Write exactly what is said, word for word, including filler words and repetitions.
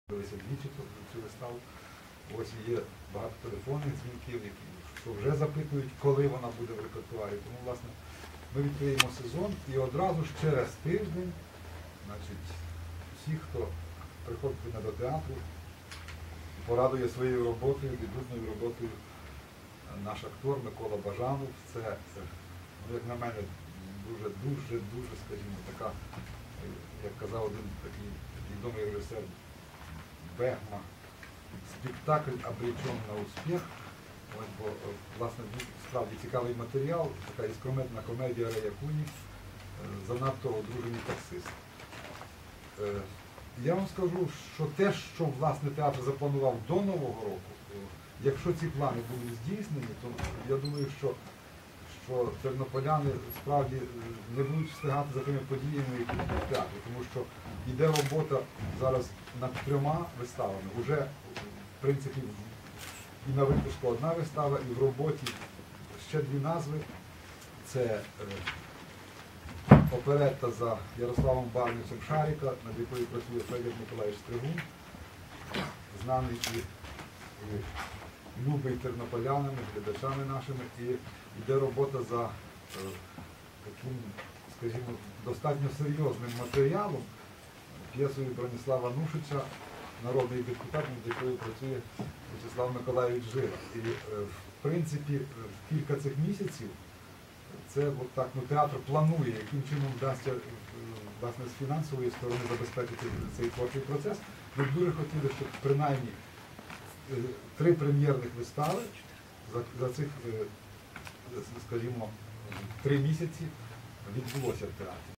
Дивилися двічі цю виставу. Ось є багато телефонних дзвінків, які що вже запитують, коли вона буде в репертуарі. Тому, власне, ми відкриємо сезон і одразу ж через тиждень, значить, всі, хто приходить до театру, порадує своєю роботою, відгукною роботою наш актор Микола Бажанов. Це, це ну, як на мене, дуже-дуже-дуже, скажімо, така, як казав один такий відомий режисер, Бегма, спектакль обречен на успіх. Ось, бо, власне, справді цікавий матеріал, така іскрометна комедія Рея Куні, занадто одружений таксист. Я вам скажу, що те, що, власне, театр запланував до Нового року, якщо ці плани будуть здійснені, то я думаю, що, що тернополяни справді не будуть встигати за тими подіями, які будуть в театрі, тому що йде робота зараз над трьома виставами. Уже, в принципі, і на випуску одна вистава, і в роботі ще дві назви. Це е, оперетта за Ярославом Барнівцем Шаріка, над якою працює Федір Миколаївич Стригун, знаний і, і любий тернополянами, глядачами нашими. І йде робота за е, таким, скажімо, достатньо серйозним матеріалом, п'єсою Броніслава Нушича, народний депутат, над якою працює В'ячеслав Миколаївич Жила. І, в принципі, в кілька цих місяців це от так, ну, театр планує, яким чином вдасться, власне, з фінансової сторони забезпечити цей творчий процес. Ми б дуже хотіли, щоб принаймні три прем'єрних вистави за, за цих, скажімо, три місяці відбулося в театрі.